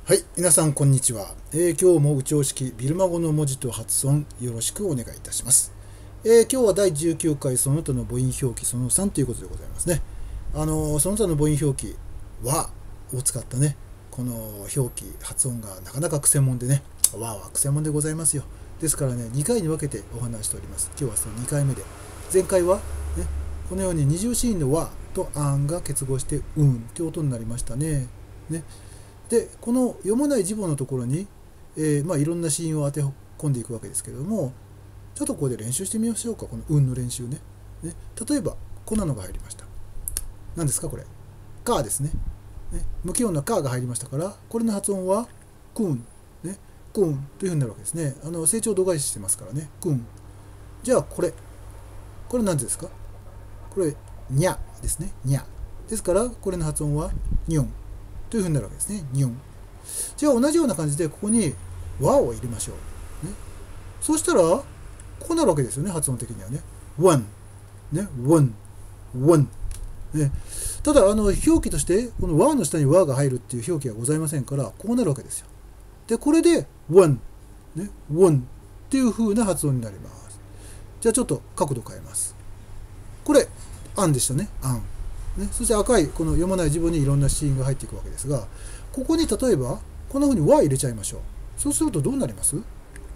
はい、皆さんこんにちは。今日も宇宙式ビルマ語の文字と発音よろしくお願いいたします。今日は第19回その他の母音表記その3ということでございますね。その他の母音表記はを使ったね、この表記発音がなかなか癖もんでね、は癖もんでございますよ。ですからね、2回に分けてお話しております。今日はその2回目で、前回はね、このように二重子音の和とあんが結合してうんという音になりましたね。でこの読まない字母のところに、いろんな子音を当て込んでいくわけですけれども、ちょっとここで練習してみましょうか。この運の練習ね。例えばこんなのが入りました。何ですかこれ。カーですね。無気音のカーが入りましたから、これの発音はクン、クンというふうになるわけですね。成長度外視してますからね。クン。じゃあこれ何ですか。これニャですね。ニャですから、これの発音はニョンというふうになるわけですね。ニョン。じゃあ同じような感じでここに和を入れましょう。そうしたらこうなるわけですよね。発音的にはね。ワン、ワン、ワン。ただ表記としてこの和の下に和が入るっていう表記がございませんから、こうなるわけですよ。でこれでワン、ワンっていう風な発音になります。じゃあちょっと角度変えます。これアンでしたね。アン。そして赤いこの読まない字母にいろんな子音が入っていくわけですが、ここに例えばこんな風に和入れちゃいましょう。そうするとどうなります？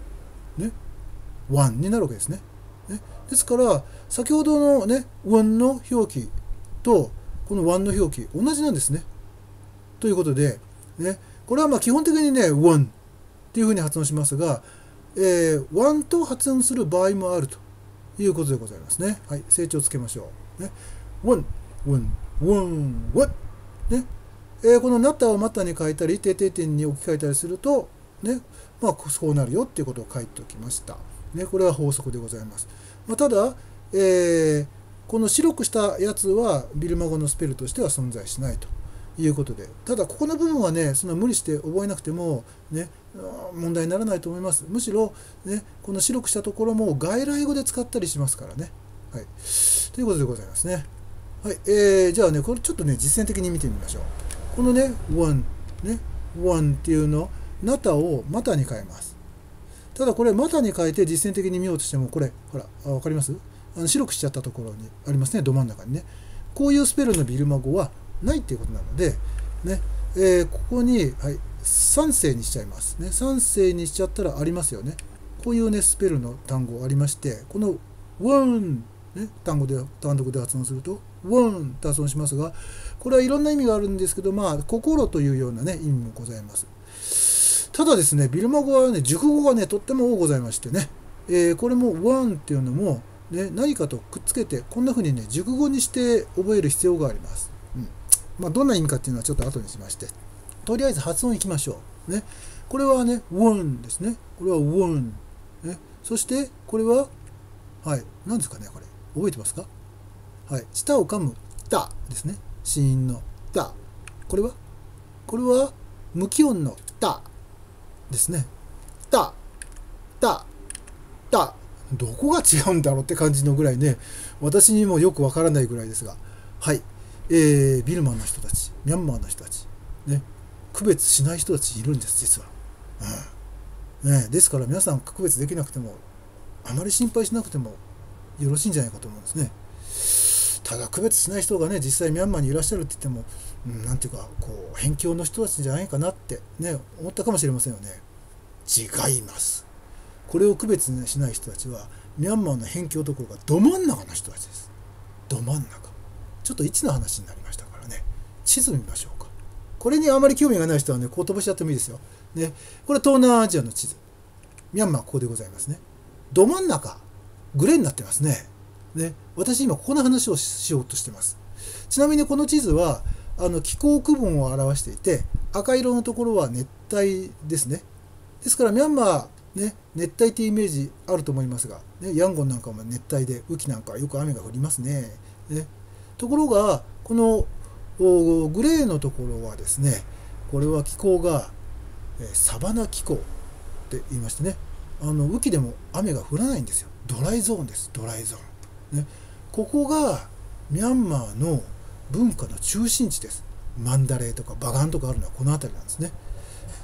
ワンになるわけですね。ですから先ほどのねワンの表記とこのワンの表記同じなんですね。ということで、これは基本的にねワンっていう風に発音しますが、ワンと発音する場合もあるということでございますね。はい、成長つけましょう。ワンワンワンワンこのナタをマタに変えたり定点点に置き換えたりするとそうなるよっていうことを書いておきました。これは法則でございます。ただ、この白くしたやつはビルマ語のスペルとしては存在しないということで、ただここの部分はねそんな無理して覚えなくても問題にならないと思います。むしろこの白くしたところも外来語で使ったりしますからね。はい、ということでございますね。はい、じゃあねこれちょっとね実践的に見てみましょう。このワンっていうのナタをマタに変えます。ただこれマタに変えて実践的に見ようとしても、これほら分かります？白くしちゃったところにありますね。ど真ん中にねこういうスペルのビルマ語はないっていうことなのでここに、3声にしちゃいますね。3声にしちゃったらありますよね。こういうねスペルの単語ありまして、このワン単独で発音するとワンと発音しますが、これはいろんな意味があるんですけど、心というような意味もございます。ただですね、ビルマ語は熟語がとっても多ございましてね、これもワンっていうのも何かとくっつけてこんな風に熟語にして覚える必要があります。どんな意味かっていうのはちょっと後にしまして、とりあえず発音いきましょう。これはワンですね。これはワン。そしてこれは何ですかね、これ覚えてますか？舌を噛むたですね。子音のた。これは無気音のたですね。たどこが違うんだろうって感じのぐらいね、私にもよくわからないぐらいですが、ビルマの人たち、ミャンマーの人たち区別しない人たちいるんです、実は。ですから皆さん区別できなくてもあまり心配しなくてもよろしいんじゃないかと思うんですね。ただ区別しない人が実際ミャンマーにいらっしゃるって言っても、なんていうか辺境の人たちじゃないかなって思ったかもしれませんよね。違います。これを区別しない人たちはミャンマーの辺境どころかど真ん中の人たちです。ど真ん中。ちょっと位置の話になりましたからね。地図見ましょうか。これにあまり興味がない人はこう飛ばしちゃってもいいですよ。これ東南アジアの地図。ミャンマーここでございますね。ど真ん中グレーになってますね。私今ここの話をしようとしてます。ちなみにこの地図は気候区分を表していて、赤色のところは熱帯ですね。ですからミャンマー熱帯っていうイメージあると思いますが、ヤンゴンなんかも熱帯で、雨季なんかはよく雨が降りますね。ところがこのグレーのところはですね、これは気候がサバナ気候って言いましてね、雨季でも雨が降らないんですよ。ドライゾーンです。ドライゾーン。ここがミャンマーの文化の中心地です。マンダレーとかバガンとかあるのはこの辺りなんですね。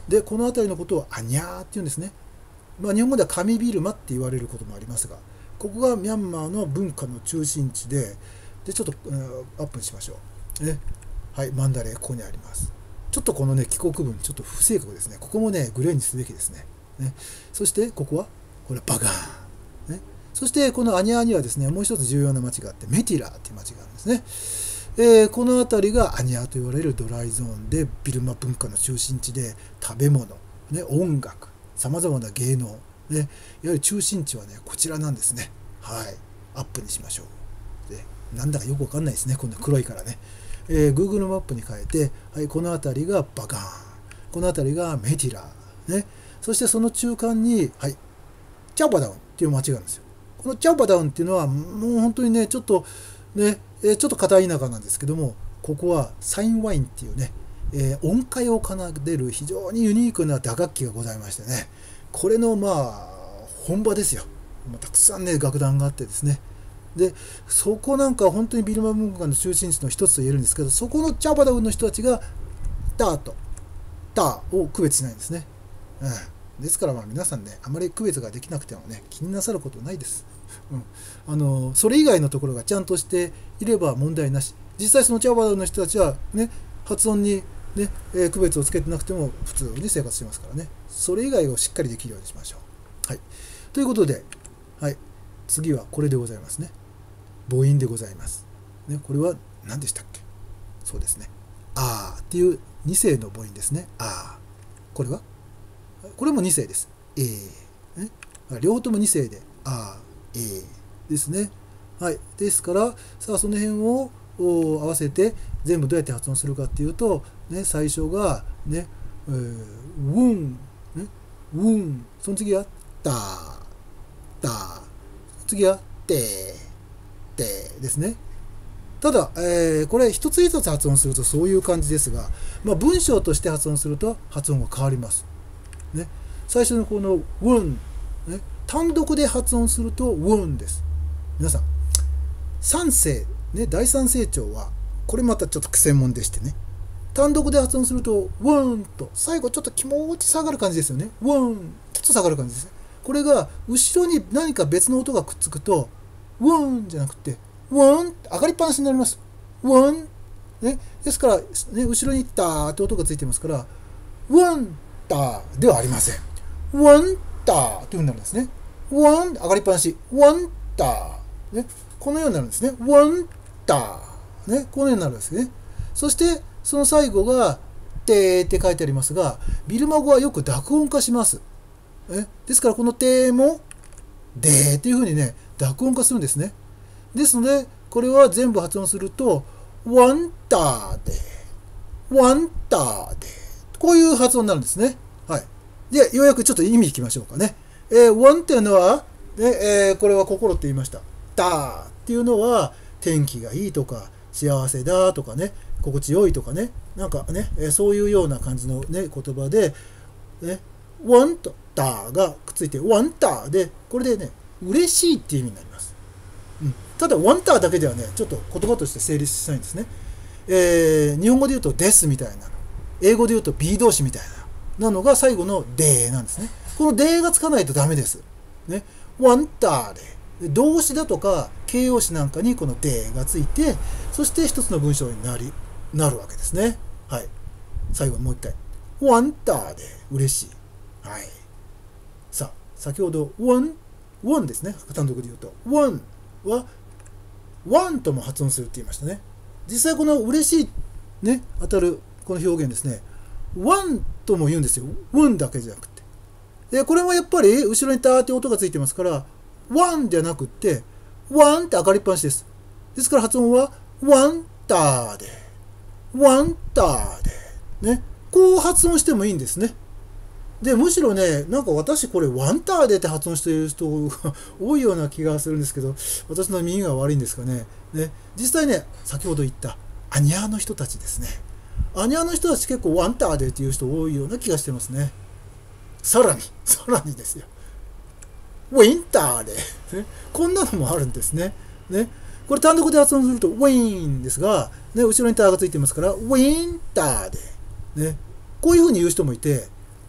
で、この辺りのことをアニャーっていうんですね。まあ、日本語では上ビルマって言われることもありますが、ここがミャンマーの文化の中心地で、ちょっと、アップにしましょう。ね。はい、マンダレー、ここにあります。ちょっとこのね、帰国文、ちょっと不正確ですね。ここもね、グレーにすべきですね。そして、ここは、これバガーン。ね。そして、このアニャーにはですね、もう一つ重要な町があって、メティラーっていう町があるんですね。この辺りがアニャーと言われるドライゾーンで、ビルマ文化の中心地で、食べ物、ね、音楽、さまざまな芸能、ね、いわゆる中心地はね、こちらなんですね。はい。アップにしましょう。で、なんだかよくわかんないですね。こんな黒いからね。Google マップに変えて、はい、この辺りがバガーン。この辺りがメティラー。ね。そしてその中間に、はい、チャオバダウンっていう町があるんですよ。このチャオバダウンっていうのは、もう本当にね、ちょっとね、ちょっと片田舎なんですけども、ここはサインワインっていうね、音階を奏でる非常にユニークな打楽器がございましてね、これのまあ本場ですよ。たくさんね楽団があってですね、でそこなんか本当にビルマ文化の中心地の一つと言えるんですけど、そこのチャバダウンの人たちがターとターを区別しないんですね。ですからまあ皆さんね、あまり区別ができなくてもね、気になさることないです。それ以外のところがちゃんとしていれば問題なし。実際そのチャバダウンの人たちはね、発音にね、区別をつけてなくても普通に生活してますからね。それ以外をしっかりできるようにしましょう。はい。ということで、はい。次はこれでございますね。母音でございます。ね、これは何でしたっけ？そうですね。あーっていう2声の母音ですね。あー。これは？これも2声です。ね、両方とも2声で、あー、ですね。はい。ですから、さあその辺を合わせて全部どうやって発音するかっていうと、ね、最初がね、ウン、ね、ウン、その次はタタ、次はテテですね。ただ、これ一つ一つ発音するとそういう感じですが、まあ、文章として発音すると発音が変わります。ね、最初のこのウン、ね、単独で発音するとウンです。皆さん、三声ね、第三声調はこれまたちょっと苦戦問でしてね、単独で発音するとウォンと最後ちょっと気持ち下がる感じですよね。ウォンちょっと下がる感じです。これが後ろに何か別の音がくっつくとウォンじゃなくてウォン上がりっぱなしになります。ウォン、ね、ですから、ね、後ろにターって音がついてますから、ウォンターではありません。ウォンターというふうになるんですね。ウォン上がりっぱなし、ウォンター、ね、このようになるんですね。ウォンター、ね、このようになるんですね。そしてその最後がてーって書いてありますが、ビルマ語はよく濁音化します。ですからこのてーもでーっていうふうにね、濁音化するんですね。ですので、これは全部発音すると、ワンターで、ワンターで、こういう発音になるんですね。はい。で、ようやくちょっと意味いきましょうかね。ワンっていうのは、これは心って言いました。ターっていうのは、天気がいいとか、幸せだとかね、心地よいとかね、なんかね、そういうような感じのね、言葉で、ね、ワンとターがくっついて、ワンターで、これでね、嬉しいっていう意味になります。ただ、ワンターだけではね、ちょっと言葉として成立しないんですね。日本語で言うと、ですみたいなの。英語で言うと、be 動詞みたいなのが最後のでなんですね。このでがつかないとダメです。ね。ワンターで。動詞だとか形容詞なんかにこのでがついて、そして一つの文章になるわけですね。はい。最後にもう一回。ワンターで嬉しい。はい。さあ、先ほどワンですね。単独で言うと。ワンはワンとも発音するって言いましたね。実際この嬉しいね、当たるこの表現ですね。ワンとも言うんですよ。ワンだけじゃなくて。で、これはやっぱり後ろにターって音がついてますから、ワンじゃなくって、ワンって上がりっぱなしです。ですから発音は、ワンターで、ワンターで、ね。こう発音してもいいんですね。で、むしろね、なんか私これワンターでって発音している人が多いような気がするんですけど、私の耳が悪いんですかね。ね。実際ね、先ほど言ったアニャーの人たちですね。アニャーの人たち結構ワンターでっていう人多いような気がしてますね。さらにですよ。ウィンターで、ね、こんなのもあるんですね。ね、これ単独で発音するとウィーンですが、ね、後ろにターがついてますからウィンターで、ね、こういうふうに言う人もいて、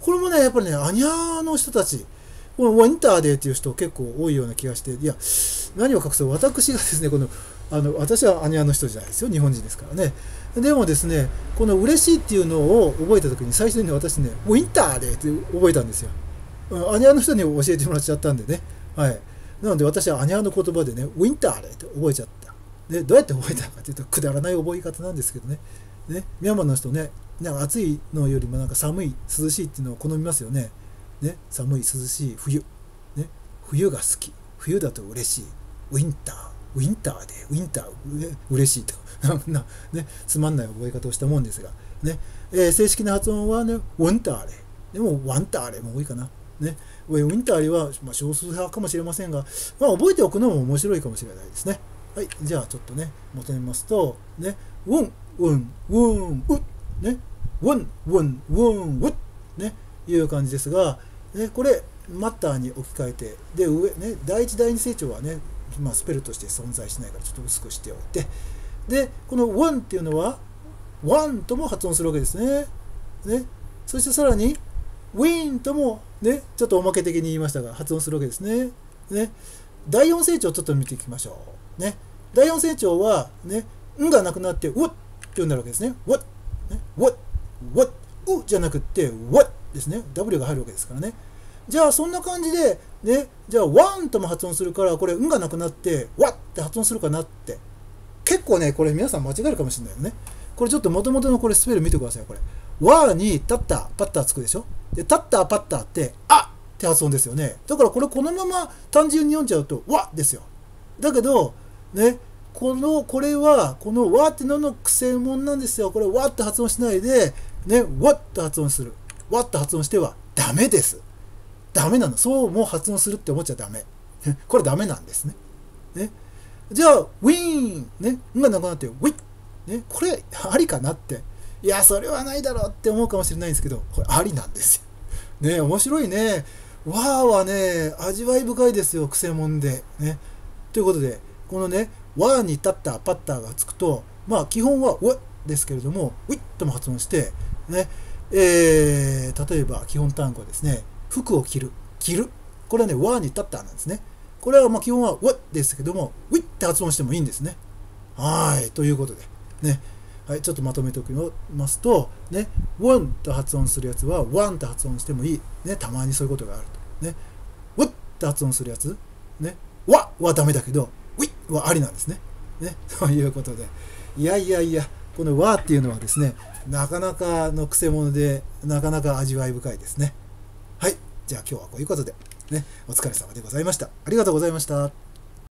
これもね、やっぱりね、アニャの人たち、このウィンターデーっていう人結構多いような気がして、いや、何を隠そう、私がですね、私はアニャの人じゃないですよ、日本人ですからね。でもですね、この嬉しいっていうのを覚えたときに、最初にね、私ね、ウィンターデーって覚えたんですよ。アニャの人に教えてもらっちゃったんでね。はい。なので私はアニャの言葉でね、ウィンターデーって覚えちゃった。で、どうやって覚えたのかというと、くだらない覚え方なんですけどね。ね、ミャンマーの人ね、なんか暑いのよりもなんか寒い、涼しいっていうのを好みますよね。ね、寒い、涼しい、冬。ね、冬が好き。冬だと嬉しい。ウィンター。ウィンターで、ウィンター、嬉しいと。ね、つまんない覚え方をしたもんですが。ね、正式な発音はね、ウィンターレ。でも、ワンターレも多いかな。ね、ウィンターレは、まあ、少数派かもしれませんが、まあ、覚えておくのも面白いかもしれないですね。はい、じゃあちょっとね、求めますと、ね、ウン、ウン、ウン、ウッ、ね、ウン、ウン、ウン、ウッ、ね、いう感じですが、ね、これ、マッターに置き換えて、で、上、ね、第一、第二声調はね、まあ、スペルとして存在しないから、ちょっと薄くしておいて、で、このウンっていうのは、ワンとも発音するわけですね。ね、そしてさらに、ウィーンとも、ね、ちょっとおまけ的に言いましたが、発音するわけですね。ね、第四声調をちょっと見ていきましょう。ね、第四声調は、ね、んがなくなって、ウッってなるわけですね。ウッ、ね、ウッ、ウッ、うじゃなくって、ウッですね。W が入るわけですからね。じゃあ、そんな感じで、ね、じゃあ、ワンとも発音するから、これ、んがなくなって、ワッって発音するかなって。結構ね、これ皆さん間違えるかもしれないよね。これちょっと元々のこれスペル見てください、これ。ワーにタッター、パッターつくでしょ。で、タッター、パッターって、あって発音ですよね。だからこれこのまま単純に読んじゃうと、わですよ。だけど、ね、これは、このわっての癖もんなんですよ。これわって発音しないで、ね、わって発音する。わって発音してはダメです。ダメなの。そうも発音するって思っちゃダメ。これダメなんですね。ね。じゃあ、ウィーン、ね、んがなくなって、ウィッ、ね、これありかなって。いや、それはないだろうって思うかもしれないんですけど、これありなんですよ。ね、面白いね。わーはね、味わい深いですよ、癖もんで。ね。ということで、このね、わーにタッター、パッターがつくと、まあ、基本はウッですけれども、ウィッとも発音して、ね、例えば基本単語はですね、服を着る、着る。これはね、わーにタッターなんですね。これはまあ基本はウッですけども、ウィッって発音してもいいんですね。はい、ということで、ね。はい、ちょっとまとめておきますと、ね、ウォンと発音するやつは、ワンと発音してもいい。ね、たまにそういうことがあると。ね、ウッと発音するやつ、ね、ワはダメだけど、ウィッはありなんですね。ね、ということで、いやいやいや、このワっていうのはですね、なかなかの癖者で、なかなか味わい深いですね。はい、じゃあ今日はこういうことで、ね、お疲れ様でございました。ありがとうございました。